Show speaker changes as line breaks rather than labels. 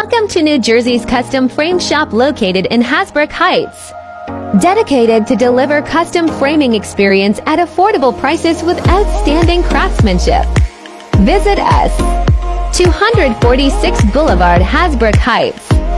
Welcome to New Jersey's custom frame shop located in Hasbrook Heights. Dedicated to deliver custom framing experience at affordable prices with outstanding craftsmanship. Visit us. 246 Boulevard, Hasbrook Heights.